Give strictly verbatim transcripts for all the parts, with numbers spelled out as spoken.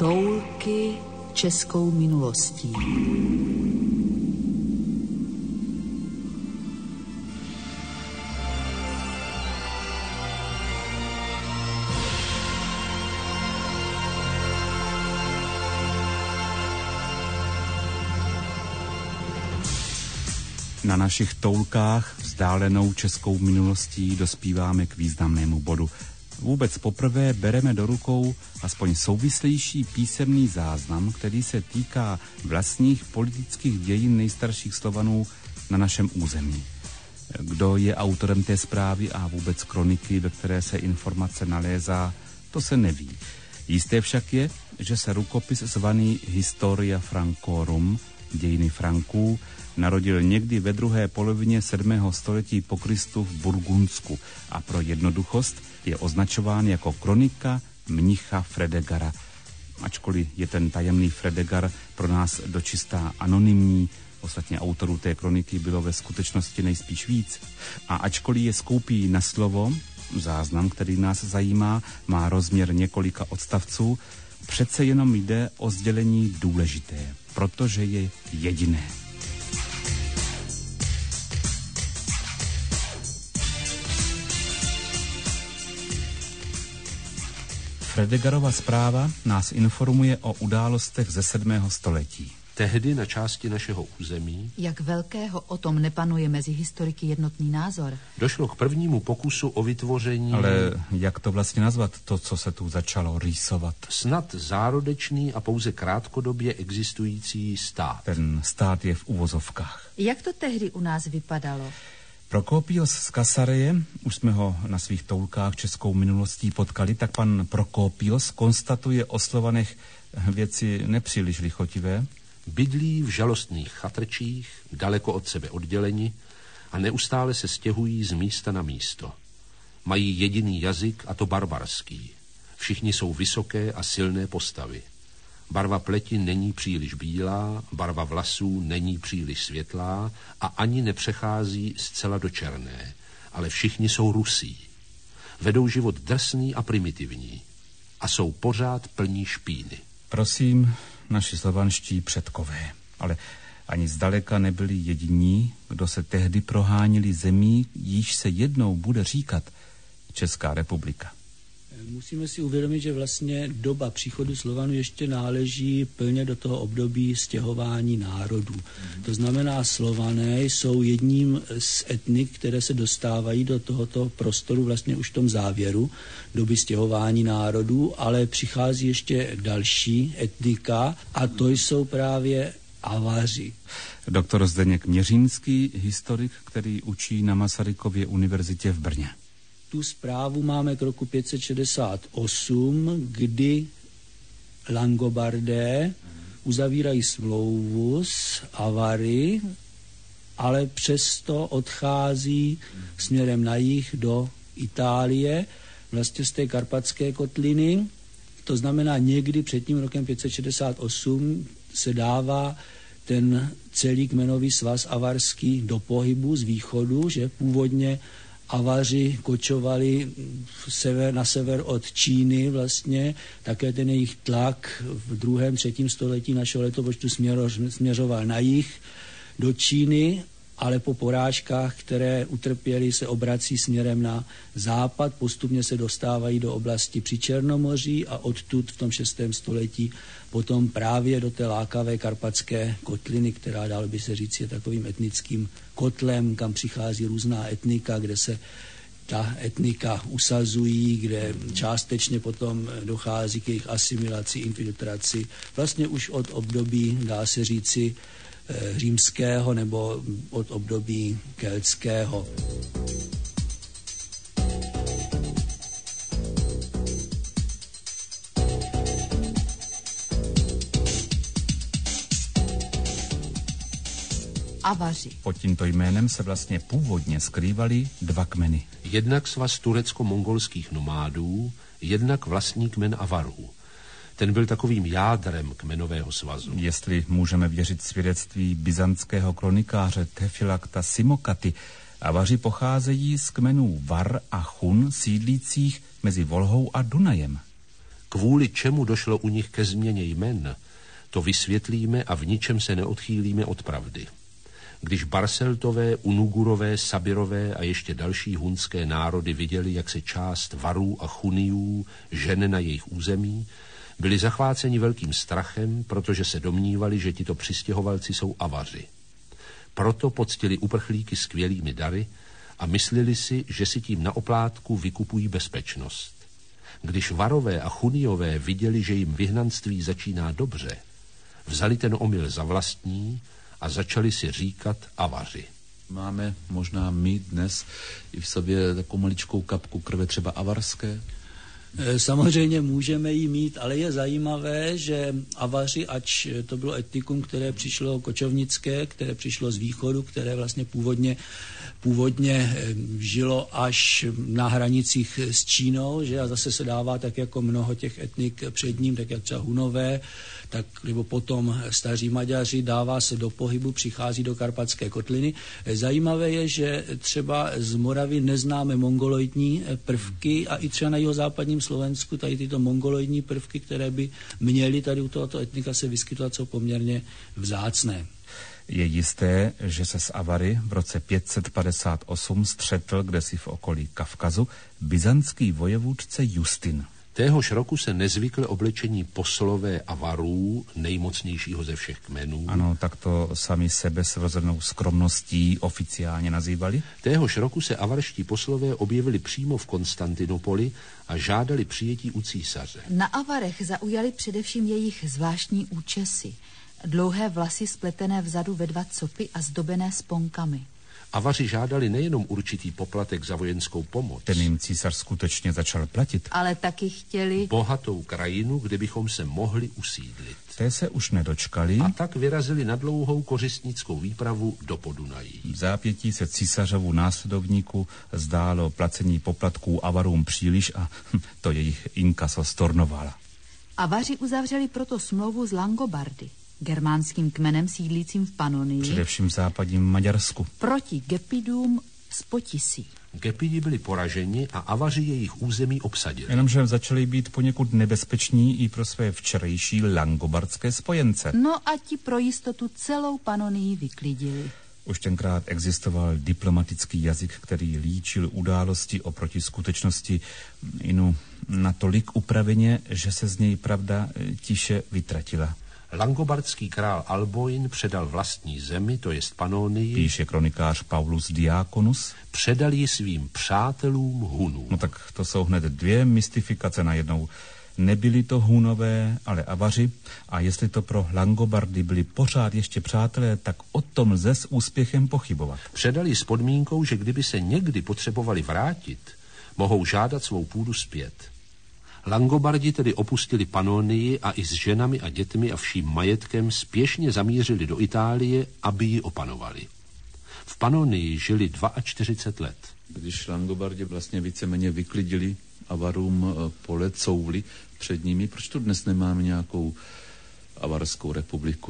Toulky českou minulostí. Na našich toulkách vzdálenou českou minulostí dospíváme k významnému bodu. Vůbec poprvé bereme do rukou aspoň souvislejší písemný záznam, který se týká vlastních politických dějin nejstarších Slovanů na našem území. Kdo je autorem té zprávy a vůbec kroniky, ve které se informace nalézá, to se neví. Jisté však je, že se rukopis zvaný Historia Francorum, dějiny Franků, narodil někdy ve druhé polovině sedmého století po Kristu v Burgundsku a pro jednoduchost je označován jako kronika mnicha Fredegara. Ačkoliv je ten tajemný Fredegar pro nás dočistá anonymní, ostatně autorů té kroniky bylo ve skutečnosti nejspíš víc. A ačkoliv je skoupí na slovo, záznam, který nás zajímá, má rozměr několika odstavců, přece jenom jde o sdělení důležité, protože je jediné. Fredegarova zpráva nás informuje o událostech ze sedmého století. Tehdy na části našeho území, jak velkého o tom nepanuje mezi historiky jednotný názor, došlo k prvnímu pokusu o vytvoření... Ale jak to vlastně nazvat, to, co se tu začalo rýsovat? Snad zárodečný a pouze krátkodobě existující stát. Ten stát je v uvozovkách. Jak to tehdy u nás vypadalo? Prokópios z Kasareje, už jsme ho na svých toulkách českou minulostí potkali, tak pan Prokópios konstatuje o Slovanech věci nepříliš lichotivé. Bydlí v žalostných chatrčích, daleko od sebe odděleni a neustále se stěhují z místa na místo. Mají jediný jazyk, a to barbarský. Všichni jsou vysoké a silné postavy. Barva pleti není příliš bílá, barva vlasů není příliš světlá a ani nepřechází zcela do černé, ale všichni jsou rusí. Vedou život drsný a primitivní a jsou pořád plní špíny. Prosím, naši slovanští předkové, ale ani zdaleka nebyli jediní, kdo se tehdy prohánili zemí, již se jednou bude říkat Česká republika. Musíme si uvědomit, že vlastně doba příchodu Slovanů ještě náleží plně do toho období stěhování národů. To znamená, Slované jsou jedním z etnik, které se dostávají do tohoto prostoru vlastně už v tom závěru doby stěhování národů, ale přichází ještě další etnika a to jsou právě Avaři. Doktor Zdeněk Měřínský, historik, který učí na Masarykově univerzitě v Brně. Tu zprávu máme k roku pět set šedesát osm, kdy Langobardé uzavírají smlouvu s Avary, ale přesto odchází směrem na jih do Itálie, vlastně z té karpatské kotliny. To znamená, někdy před tím rokem pět set šedesát osm se dává ten celý kmenový svaz avarský do pohybu z východu, že původně Avaři kočovali sever, na sever od Číny vlastně, také ten jejich tlak v druhém, třetím století našeho letopočtu směro, směřoval na jih do Číny, ale po porážkách, které utrpěli, se obrací směrem na západ, postupně se dostávají do oblasti při Černomoří a odtud v tom šestém století potom právě do té lákavé karpatské kotliny, která dal by se říct je takovým etnickým kotlem, kam přichází různá etnika, kde se ta etnika usazují, kde částečně potom dochází k jejich asimilaci, infiltraci. Vlastně už od období, dá se říci, římského nebo od období keltského. Avaři. Pod tímto jménem se vlastně původně skrývaly dva kmeny. Jednak svaz turecko-mongolských nomádů, jednak vlastní kmen Avarů. Ten byl takovým jádrem kmenového svazu. Jestli můžeme věřit svědectví byzantského kronikáře Tefilakta Simokaty, Avaři pocházejí z kmenů Var a Chun sídlících mezi Volhou a Dunajem. kvůli čemu došlo u nich ke změně jmen, to vysvětlíme a v ničem se neodchýlíme od pravdy. Když Barseltové, Unugurové, Sabirové a ještě další hunské národy viděli, jak se část Varů a Chuniů žene na jejich území, byli zachváceni velkým strachem, protože se domnívali, že tito přistěhovalci jsou Avaři. Proto poctili uprchlíky skvělými dary a mysleli si, že si tím na oplátku vykupují bezpečnost. Když Varové a Chuniové viděli, že jim vyhnanství začíná dobře, vzali ten omyl za vlastní a začali si říkat Avaři. Máme možná my dnes i v sobě takovou maličkou kapku krve třeba avarské? Samozřejmě můžeme ji mít, ale je zajímavé, že Avaři, ač to bylo etnikum, které přišlo kočovnické, které přišlo z východu, které vlastně původně, původně žilo až na hranicích s Čínou, že a zase se dává tak jako mnoho těch etnik před ním, tak jak třeba Hunové, tak, nebo potom staří Maďaři, dává se do pohybu, přichází do Karpatské kotliny. Zajímavé je, že třeba z Moravy neznáme mongoloidní prvky a i třeba na jihozápadním Slovensku tady tyto mongoloidní prvky, které by měly tady u tohoto etnika se vyskytovat, jsou poměrně vzácné. Je jisté, že se s Avary v roce pět set padesát osm střetl kdesi v okolí Kavkazu byzantský vojevůdce Justin. Téhož roku se nezvykle oblečení poslové Avarů, nejmocnějšího ze všech kmenů. Ano, tak to sami sebe s vrozenou skromností oficiálně nazývali. Téhož roku se avarští poslové objevili přímo v Konstantinopoli a žádali přijetí u císaře. Na Avarech zaujali především jejich zvláštní účesy. Dlouhé vlasy spletené vzadu ve dva copy a zdobené sponkami. Avaři žádali nejenom určitý poplatek za vojenskou pomoc. Ten jim císař skutečně začal platit. Ale taky chtěli bohatou krajinu, kde bychom se mohli usídlit. Té se už nedočkali. A tak vyrazili na dlouhou kořistnickou výpravu do Podunají. V zápětí se císařovu následovníku zdálo placení poplatků Avarům příliš a to jejich inkaso stornovala. Avaři uzavřeli proto smlouvu s Langobardy, germánským kmenem sídlícím v Panonii, především v západním Maďarsku, proti Gepidům z Potisí. Gepidi byli poraženi a Avaři jejich území obsadili. Jenomže začali být poněkud nebezpeční i pro své včerejší langobardské spojence. No a ti pro jistotu celou Panonii vyklidili. Už tenkrát existoval diplomatický jazyk, který líčil události oproti skutečnosti inu natolik upraveně, že se z něj pravda tiše vytratila. Langobardský král Alboin předal vlastní zemi, to jest Panonii, píše kronikář Paulus Diaconus, předal ji svým přátelům Hunům. No tak to jsou hned dvě mystifikace najednou. Nebyli to Hunové, ale Avaři, a jestli to pro Langobardy byli pořád ještě přátelé, tak o tom lze s úspěchem pochybovat. Předali s podmínkou, že kdyby se někdy potřebovali vrátit, mohou žádat svou půdu zpět. Langobardi tedy opustili Panonii a i s ženami a dětmi a vším majetkem spěšně zamířili do Itálie, aby ji opanovali. V Panonii žili čtyřicet dva let. Když Langobardi vlastně víceméně vyklidili Avarům pole, couvli před nimi, proč tu dnes nemáme nějakou Avarskou republiku?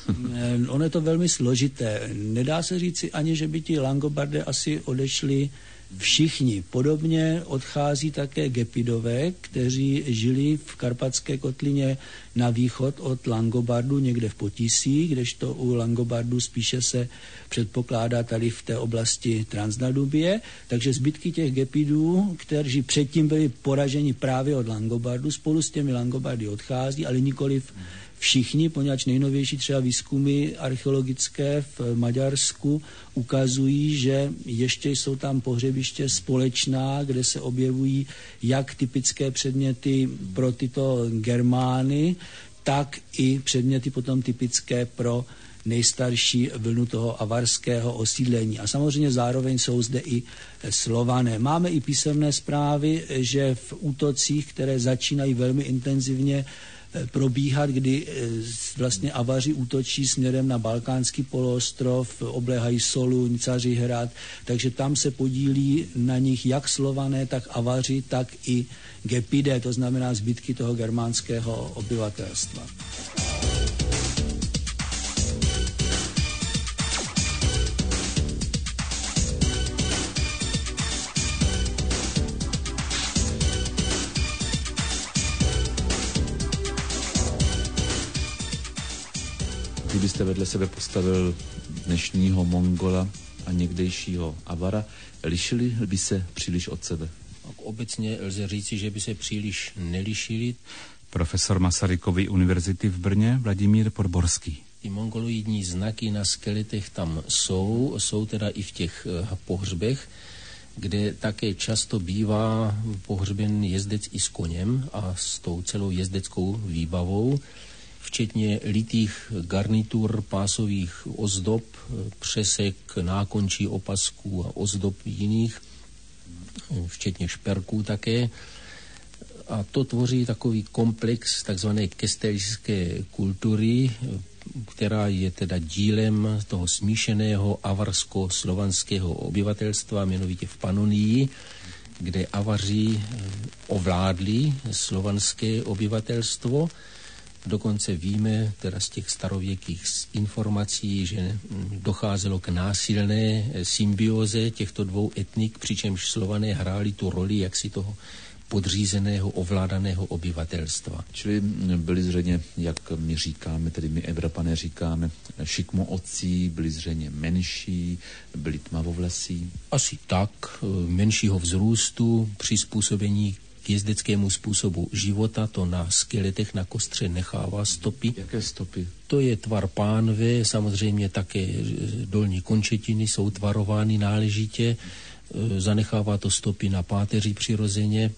Ono je to velmi složité. Nedá se říci ani, že by ti Langobardé asi odešli všichni. Podobně odchází také Gepidové, kteří žili v Karpatské kotlině na východ od Langobardu, někde v Potisí, kdežto u Langobardu spíše se předpokládá tady v té oblasti Transdanubie. Takže zbytky těch Gepidů, kteří předtím byli poraženi právě od Langobardu, spolu s těmi Langobardy odchází, ale nikoliv všichni, poněvadž nejnovější třeba výzkumy archeologické v Maďarsku ukazují, že ještě jsou tam pohřebiště společná, kde se objevují jak typické předměty pro tyto Germány, tak i předměty potom typické pro nejstarší vlnu toho avarského osídlení. A samozřejmě zároveň jsou zde i Slované. Máme i písemné zprávy, že v útocích, které začínají velmi intenzivně probíhat, kdy vlastně Avaři útočí směrem na Balkánský poloostrov, obléhají Soluň, Cařihrad, takže tam se podílí na nich jak Slované, tak Avaři, tak i Gepidé, to znamená zbytky toho germánského obyvatelstva. kdybyste vedle sebe postavil dnešního Mongola a někdejšího Avara, lišili by se příliš od sebe? Obecně lze říci, že by se příliš nelišili. Profesor Masarykovy univerzity v Brně Vladimír Podborský. Ty mongoloidní znaky na skeletech tam jsou, jsou teda i v těch pohřbech, kde také často bývá pohřben jezdec i s koněm a s tou celou jezdeckou výbavou, včetně litých garnitur, pásových ozdob, přesek, nákončí opasků a ozdob jiných, včetně šperků také. A to tvoří takový komplex takzvané kesteljské kultury, která je teda dílem toho smíšeného avarsko-slovanského obyvatelstva, jmenovitě v Panonii, kde Avaři ovládli slovanské obyvatelstvo. Dokonce víme teda z těch starověkých informací, že docházelo k násilné symbioze těchto dvou etnik, přičemž Slované hráli tu roli jaksi toho podřízeného, ovládaného obyvatelstva. Čili byli zřejmě, jak my říkáme, tedy my Evropané říkáme, šikmootcí, byli zřejmě menší, byli tmavovlasí? Asi tak, menšího vzrůstu, přizpůsobení k jezdeckému způsobu života, to na skeletech, na kostře nechává stopy. Jaké stopy? To je tvar pánve, samozřejmě také dolní končetiny jsou tvarovány náležitě, zanechává to stopy na páteři přirozeně.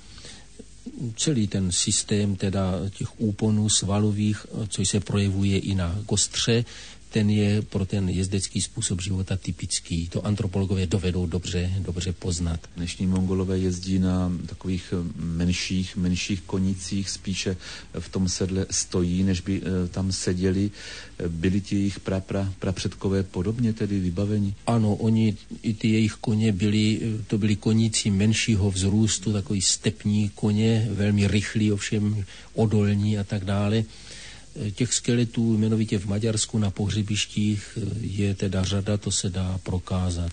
Celý ten systém teda těch úponů svalových, což se projevuje i na kostře, ten je pro ten jezdecký způsob života typický. To antropologové dovedou dobře, dobře poznat. Dnešní Mongolové jezdí na takových menších, menších konicích, spíše v tom sedle stojí, než by tam seděli. Byli ti jejich pra, pra, prapředkové podobně tedy vybaveni? Ano, oni, i ty jejich koně byli, to byli koníci menšího vzrůstu, takový stepní koně, velmi rychlí, ovšem odolní a tak dále. Těch skeletů jmenovitě v Maďarsku na pohřebištích je teda řada, to se dá prokázat.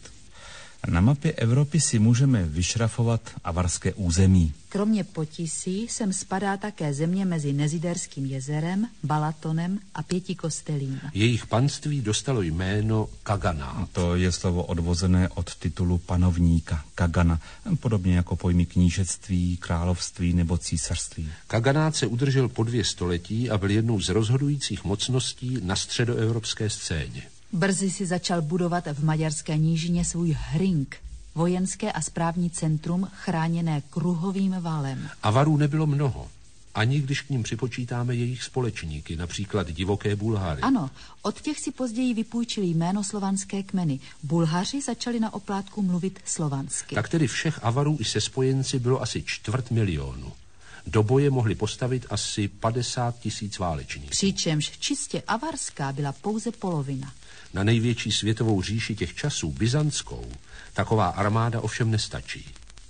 Na mapě Evropy si můžeme vyšrafovat avarské území. Kromě Potisí sem spadá také země mezi Neziderským jezerem, Balatonem a Pětikostelím. Jejich panství dostalo jméno Kaganát. To je slovo odvozené od titulu panovníka, Kagana, podobně jako pojmy knížectví, království nebo císařství. Kaganát se udržel po dvě století a byl jednou z rozhodujících mocností na středoevropské scéně. Brzy si začal budovat v maďarské nížině svůj hring, vojenské a správní centrum chráněné kruhovým valem. Avarů nebylo mnoho, ani když k ním připočítáme jejich společníky, například divoké Bulhary. Ano, od těch si později vypůjčili jméno slovanské kmeny. Bulhaři začali na oplátku mluvit slovansky. Tak tedy všech Avarů i se spojenci bylo asi čtvrt milionu. Do boje mohli postavit asi padesát tisíc válečníků. Přičemž čistě avarská byla pouze polovina. Na největší světovou říši těch časů, byzantskou, taková armáda ovšem nestačí.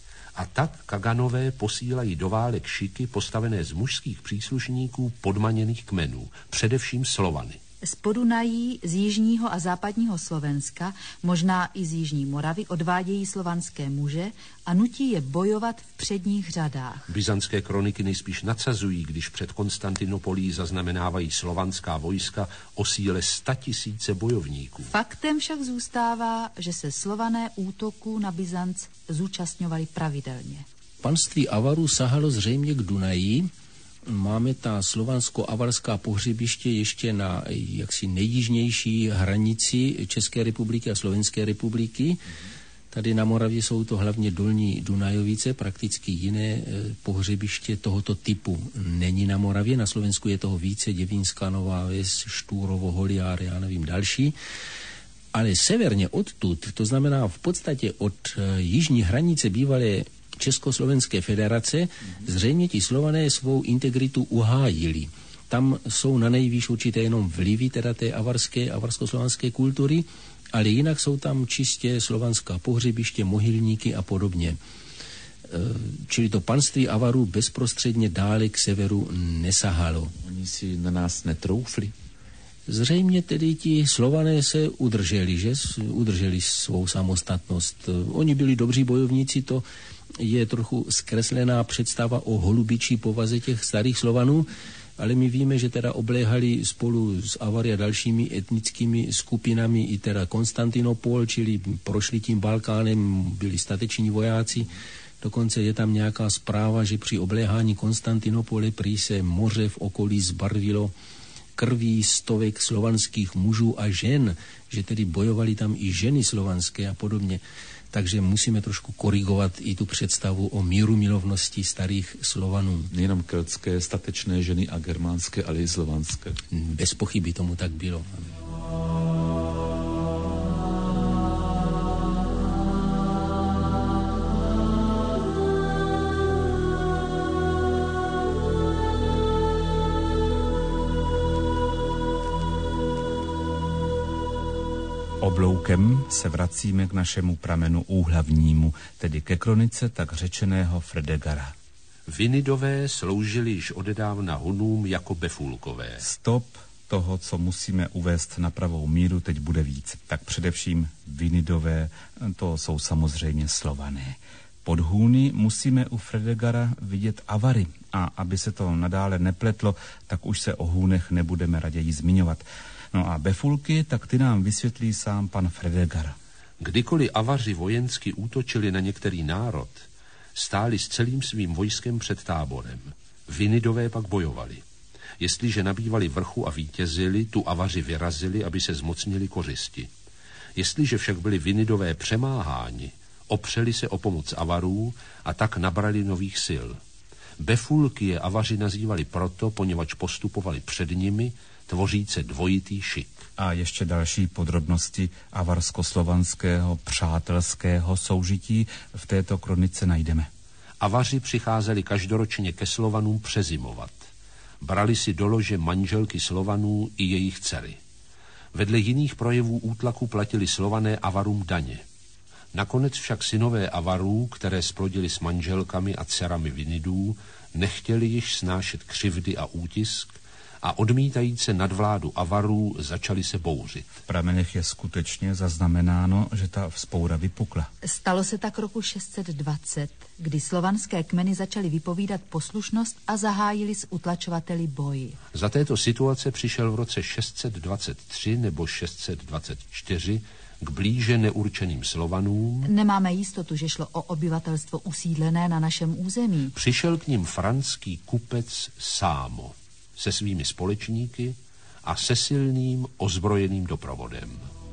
A tak Kaganové posílají do válek šiky postavené z mužských příslušníků podmaněných kmenů, především Slovany. Z Podunají, z jižního a západního Slovenska, možná i z jižní Moravy, odvádějí slovanské muže a nutí je bojovat v předních řadách. Byzantské kroniky nejspíš nadsazují, když před Konstantinopolí zaznamenávají slovanská vojska o síle statisíce bojovníků. Faktem však zůstává, že se Slované útoků na Byzanc zúčastňovali pravidelně. Panství Avarů sahalo zřejmě k Dunaji. Máme ta slovansko-avarská pohřebiště ještě na jaksi nejjižnější hranici České republiky a Slovenské republiky. Tady na Moravě jsou to hlavně dolní Dunajovice, prakticky jiné pohřebiště tohoto typu není na Moravě. Na Slovensku je toho více, Děvínská Nová Ves, Štúrovo, Holiár, já nevím, další. Ale severně odtud, to znamená v podstatě od jižní hranice bývalé Československé federace, zřejmě ti Slované svou integritu uhájili. Tam jsou na nejvýš určité jenom vlivy teda té avarské, avarsko-slovanské kultury, ale jinak jsou tam čistě slovanská pohřebiště, mohylníky a podobně. Čili to panství Avarů bezprostředně dále k severu nesahalo. Oni si na nás netroufli? Zřejmě tedy ti Slované se udrželi, že? Udrželi svou samostatnost. Oni byli dobří bojovníci, to je trochu zkreslená představa o holubičí povaze těch starých Slovanů. ale my víme, že teda obléhali spolu s Avary a dalšími etnickými skupinami i teda Konstantinopol, čili prošli tím Balkánem, byli stateční vojáci. Dokonce je tam nějaká zpráva, že při obléhání Konstantinopole prý se moře v okolí zbarvilo krví stovek slovanských mužů a žen, že tedy bojovali tam i ženy slovanské a podobně. Takže musíme trošku korigovat i tu představu o míru milovnosti starých Slovanů. Nejenom keltské statečné ženy a germánské, ale i slovanské. Bez pochyby tomu tak bylo. Obloukem se vracíme k našemu pramenu úhlavnímu, tedy ke kronice tak řečeného Fredegara. Vinidové sloužili již odedávna Hunům jako befulkové. Stop toho, co musíme uvést na pravou míru, teď bude víc. Tak především Vinidové, to jsou samozřejmě Slované. Pod Huny musíme u Fredegara vidět Avary a aby se to nadále nepletlo, tak už se o Hůnech nebudeme raději zmiňovat. No a befulky, tak ty nám vysvětlí sám pan Fredegar. Kdykoliv Avaři vojensky útočili na některý národ, stáli s celým svým vojskem před táborem. Vinidové pak bojovali. Jestliže nabývali vrchu a vítězili, tu Avaři vyrazili, aby se zmocnili kořisti. Jestliže však byli Vinidové přemáháni, opřeli se o pomoc Avarů a tak nabrali nových sil. Befulky je Avaři nazývali proto, poněvadž postupovali před nimi, tvoříce dvojitý šik. A ještě další podrobnosti avarsko-slovanského přátelského soužití v této kronice najdeme. Avaři přicházeli každoročně ke Slovanům přezimovat. Brali si do lože manželky Slovanů i jejich dcery. Vedle jiných projevů útlaku platili Slované Avarům daně. Nakonec však synové Avarů, které splodili s manželkami a dcerami Vinidů, nechtěli již snášet křivdy a útisk a odmítajíce nadvládu Avarů začali se bouřit. V pramenech je skutečně zaznamenáno, že ta vzpoura vypukla. Stalo se tak roku šest set dvacet, kdy slovanské kmeny začaly vypovídat poslušnost a zahájili s utlačovateli boj. Za této situace přišel v roce šest set dvacet tři nebo šest set dvacet čtyři k blíže neurčeným Slovanům. Nemáme jistotu, že šlo o obyvatelstvo usídlené na našem území. Přišel k nim franský kupec Sámo se svými společníky a se silným ozbrojeným doprovodem.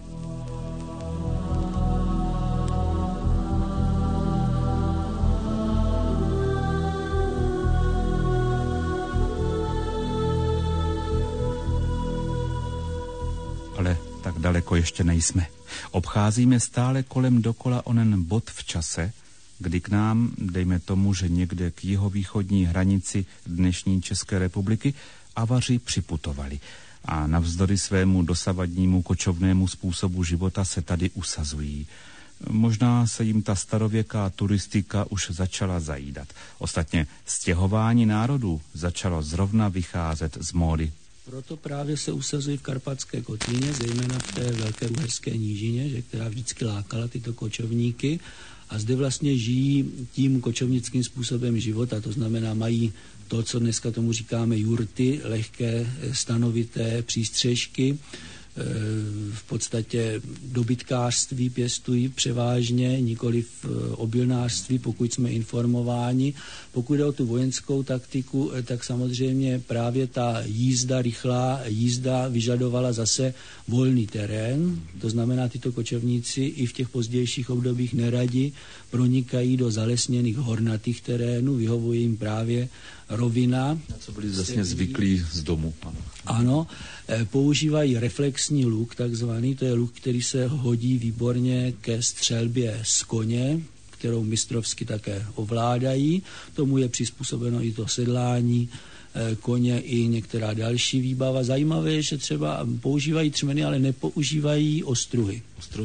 Ale tak daleko ještě nejsme. Obcházíme stále kolem dokola onen bod v čase, kdy k nám, dejme tomu, že někde k jihovýchodní hranici dnešní České republiky, Avaři připutovali a navzdory svému dosavadnímu kočovnému způsobu života se tady usazují. Možná se jim ta starověká turistika už začala zajídat. Ostatně stěhování národů začalo zrovna vycházet z módy. Proto právě se usazují v Karpatské kotlině, zejména v té velké uherské nížině, že, která vždycky lákala tyto kočovníky. A zde vlastně žijí tím kočovnickým způsobem života, to znamená mají to, co dneska tomu říkáme jurty, lehké stanovité přístřežky, v podstatě dobytkářství pěstují převážně, nikoli v obilnářství, pokud jsme informováni. Pokud jde o tu vojenskou taktiku, tak samozřejmě právě ta jízda, rychlá jízda vyžadovala zase volný terén, to znamená, tyto kočovníci i v těch pozdějších obdobích neradi pronikají do zalesněných hornatých terénů, vyhovuje jim právě rovina. Na co byli vlastně zvyklí z domu. Ano. Ano, používají reflexní luk takzvaný, to je luk, který se hodí výborně ke střelbě z koně, kterou mistrovsky také ovládají. Tomu je přizpůsobeno i to sedlání koně i některá další výbava. Zajímavé je, že třeba používají třmeny, ale nepoužívají ostruhy. Ostruhy ne?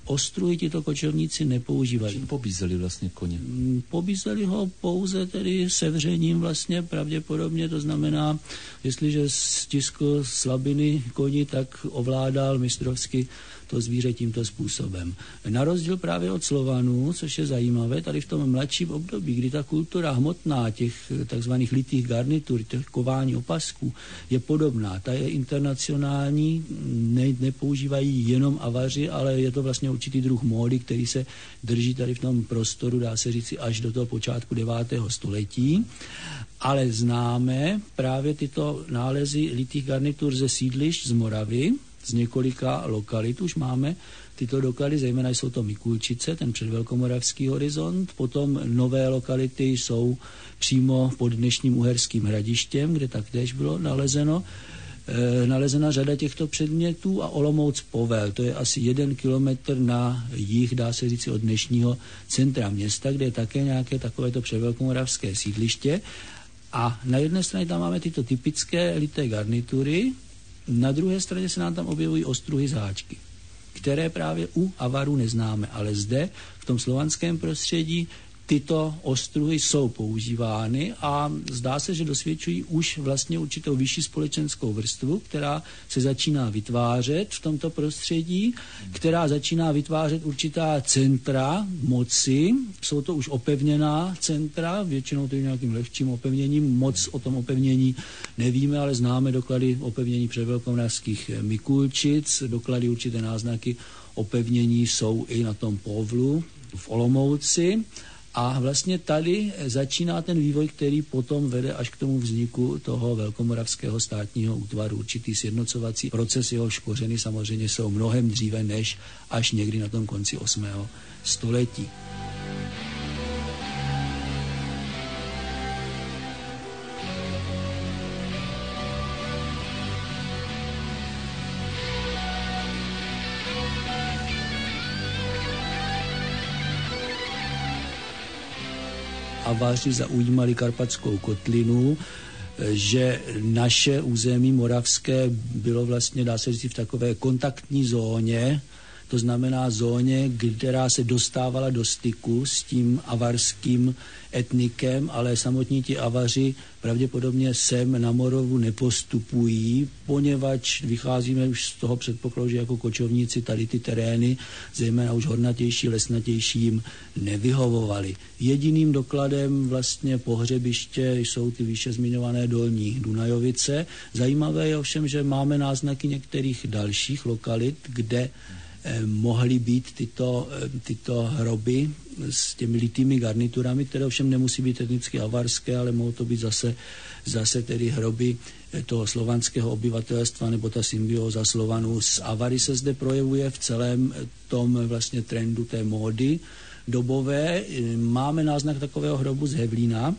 Ostruhy tito kočovníci nepoužívali. Čím pobízeli vlastně koně? Pobízeli ho pouze tedy sevřením vlastně pravděpodobně, to znamená, jestliže stiskl slabiny koni, tak ovládal mistrovsky to zvíře tímto způsobem. Na rozdíl právě od Slovanů, což je zajímavé, tady v tom mladším období, kdy ta kultura hmotná těch takzvaných litých garnitur, těch kování opasků, je podobná. Ta je internacionální, ne, nepoužívají jenom avaři, ale je to vlastně určitý druh módy, který se drží tady v tom prostoru, dá se říci, až do toho počátku devátého století. Ale známe právě tyto nálezy litých garnitur ze sídlišť z Moravy, z několika lokalit už máme tyto doklady, zejména jsou to Mikulčice, ten předvelkomoravský horizont, potom nové lokality jsou přímo pod dnešním Uherským Hradištěm, kde taktéž bylo nalezeno, e, nalezena řada těchto předmětů a Olomouc Povel, to je asi jeden kilometr na jih, dá se říct, od dnešního centra města, kde je také nějaké takovéto předvelkomoravské sídliště. A na jedné straně tam máme tyto typické lité garnitury, na druhé straně se nám tam objevují ostruhy z háčky, které právě u avarů neznáme, ale zde v tom slovanském prostředí tyto ostruhy jsou používány a zdá se, že dosvědčují už vlastně určitou vyšší společenskou vrstvu, která se začíná vytvářet v tomto prostředí, která začíná vytvářet určitá centra moci. Jsou to už opevněná centra, většinou to je nějakým lehčím opevněním. Moc o tom opevnění nevíme, ale známe doklady opevnění předvelkomoravských Mikulčic, doklady určité náznaky opevnění jsou i na tom Povlu v Olomouci. A vlastně tady začíná ten vývoj, který potom vede až k tomu vzniku toho velkomoravského státního útvaru. Určitý sjednocovací proces, jehož kořeny samozřejmě jsou mnohem dříve než až někdy na tom konci osmého století. Avaři zaujímali Karpatskou kotlinu, že naše území moravské bylo vlastně, dá se říct, v takové kontaktní zóně, to znamená zóně, která se dostávala do styku s tím avarským etnikem, ale samotní ti avaři pravděpodobně sem na Moravu nepostupují, poněvadž vycházíme už z toho předpokladu, že jako kočovníci tady ty terény, zejména už hornatější, lesnatější, jim nevyhovovaly. Jediným dokladem vlastně pohřebiště jsou ty výše zmiňované dolní Dunajovice. Zajímavé je ovšem, že máme náznaky některých dalších lokalit, kde mohly být tyto, tyto hroby s těmi litými garniturami, které ovšem nemusí být etnicky avarské, ale mohou to být zase, zase tedy hroby toho slovanského obyvatelstva nebo ta symbióza Slovanů s avary se zde projevuje v celém tom vlastně trendu té módy dobové. Máme náznak takového hrobu z Hevlína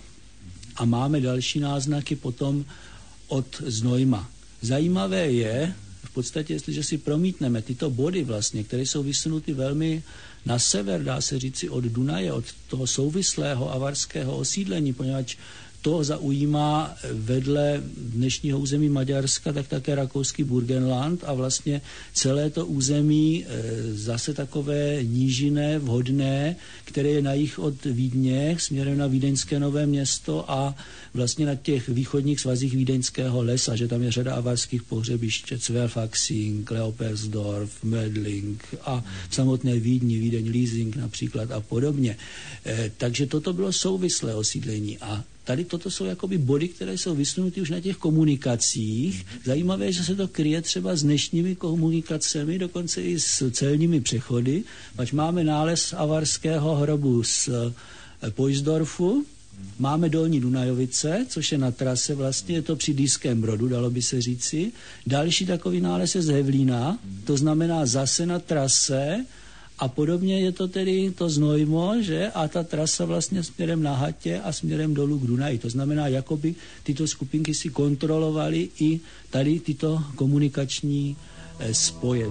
a máme další náznaky potom od Znojma. Zajímavé je, v podstatě, jestliže si promítneme tyto body vlastně, které jsou vysunuty velmi na sever, dá se říci od Dunaje, od toho souvislého avarského osídlení, poněvadž to zaujímá vedle dnešního území Maďarska, tak také rakouský Burgenland a vlastně celé to území zase takové nížiné, vhodné, které je na jih od Vídně, směrem na Vídeňské Nové Město a vlastně na těch východních svazích Vídeňského lesa, že tam je řada avarských pohřebišť, Zwerfachsing, Leopersdorf, Mödling a v samotné Vídni, Vídeň, Liesing například a podobně. E, takže toto bylo souvislé osídlení a tady toto jsou jakoby body, které jsou vysunuty už na těch komunikacích. Zajímavé je, že se to kryje třeba s dnešními komunikacemi, dokonce i s celními přechody. Pač máme nález avarského hrobu z Poisdorfu, máme dolní Dunajovice, což je na trase, vlastně je to při Dýském Brodu, dalo by se říci. Další takový nález je z Hevlína, to znamená zase na trase. A podobně je to tedy to Znojmo, že? A ta trasa vlastně směrem na Hatě a směrem dolů k Dunaji. To znamená, jakoby tyto skupinky si kontrolovaly i tady tyto komunikační eh, spoje.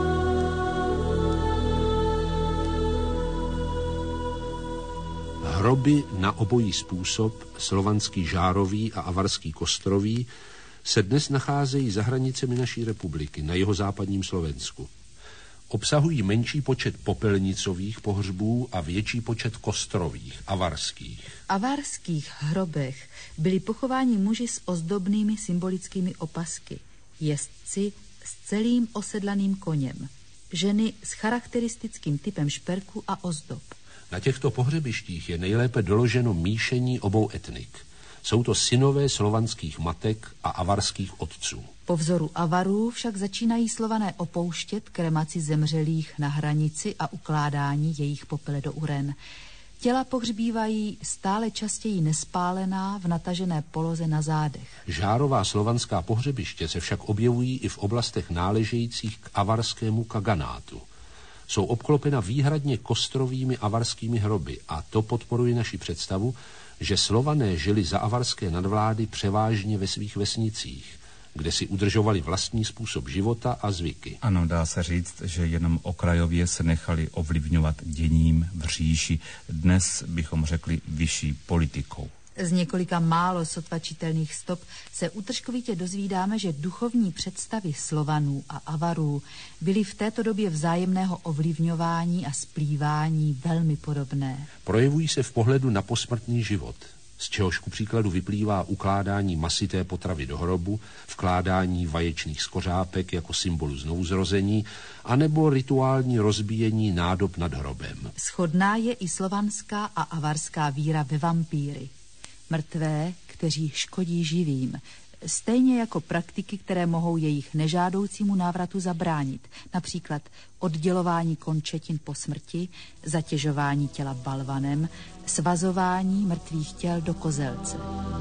Hroby hroby na obojí způsob, slovanský žárový a avarský kostrový, se dnes nacházejí za hranicemi naší republiky, na jihozápadním Slovensku. Obsahují menší počet popelnicových pohřbů a větší počet kostrových, avarských. V avarských hrobech byli pochováni muži s ozdobnými symbolickými opasky, jezdci s celým osedlaným koněm, ženy s charakteristickým typem šperku a ozdob. Na těchto pohřebištích je nejlépe doloženo míšení obou etnik. Jsou to synové slovanských matek a avarských otců. Po vzoru Avarů však začínají Slované opouštět kremaci zemřelých na hranici a ukládání jejich popele do uren. Těla pohřbívají stále častěji nespálená v natažené poloze na zádech. Žárová slovanská pohřebiště se však objevují i v oblastech náležejících k avarskému kaganátu. Jsou obklopena výhradně kostrovými avarskými hroby a to podporuje naši představu, že Slované žili za avarské nadvlády převážně ve svých vesnicích, kde si udržovali vlastní způsob života a zvyky. Ano, dá se říct, že jenom okrajově se nechali ovlivňovat děním v říši. Dnes bychom řekli vyšší politikou. Z několika málo sotva čitelných stop se utržkovitě dozvídáme, že duchovní představy Slovanů a Avarů byly v této době vzájemného ovlivňování a splývání velmi podobné. Projevují se v pohledu na posmrtný život, z čehož ku příkladu vyplývá ukládání masité potravy do hrobu, vkládání vaječných skořápek jako symbolu znovuzrození, anebo rituální rozbíjení nádob nad hrobem. Shodná je i slovanská a avarská víra ve vampíry. Mrtvé, kteří škodí živým, stejně jako praktiky, které mohou jejich nežádoucímu návratu zabránit, například oddělování končetin po smrti, zatěžování těla balvanem, svazování mrtvých těl do kozelce.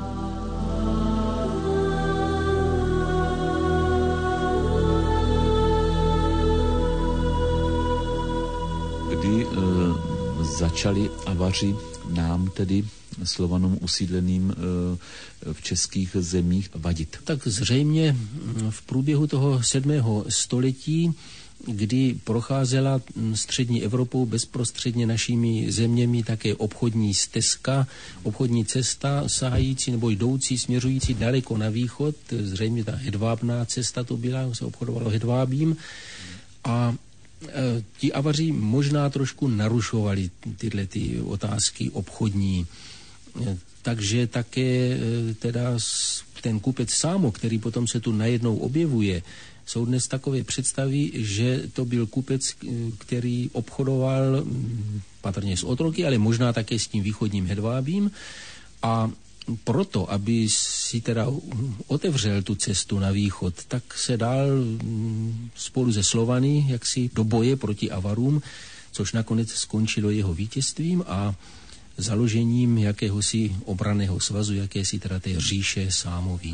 Kdy e, začali Avaři nám tedy Slovanům usídleným v českých zemích vadit? Tak zřejmě v průběhu toho sedmého století, kdy procházela střední Evropou bezprostředně našimi zeměmi také obchodní stezka, obchodní cesta sahající nebo jdoucí, směřující daleko na východ, zřejmě ta hedvábná cesta to byla, se obchodovalo hedvábím, a e, ti Avaři možná trošku narušovali tyhle ty otázky obchodní. Takže také teda ten kupec Sámo, který potom se tu najednou objevuje, jsou dnes takové představy, že to byl kupec, který obchodoval patrně s otroky, ale možná také s tím východním hedvábím, a proto, aby si teda otevřel tu cestu na východ, tak se dal spolu se Slovany jaksi do boje proti Avarům, což nakonec skončilo jeho vítězstvím a založením jakéhosi obranného svazu, jakési teda té říše Sámový.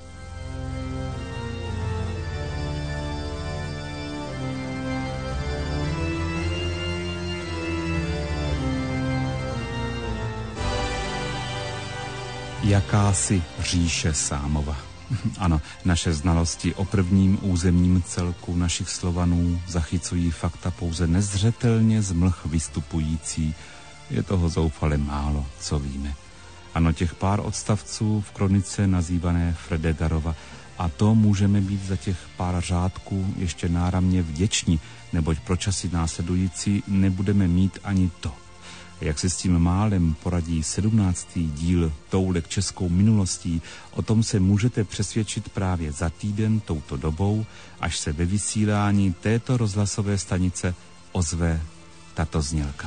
Jakási říše Sámova. Ano, naše znalosti o prvním územním celku našich Slovanů zachycují fakta pouze nezřetelně z mlh vystupující. Je toho zoufale málo, co víme. Ano, těch pár odstavců v kronice nazývané Fredegarova, a to můžeme být za těch pár řádků ještě náramně vděční, neboť pro časy následující nebudeme mít ani to. Jak se s tím málem poradí sedmnáctý díl Toulek českou minulostí, o tom se můžete přesvědčit právě za týden touto dobou, až se ve vysílání této rozhlasové stanice ozve tato znělka.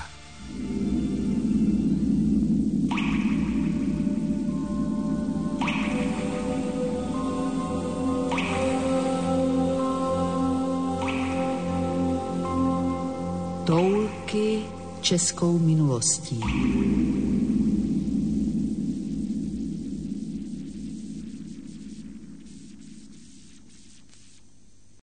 Toulky českou minulostí.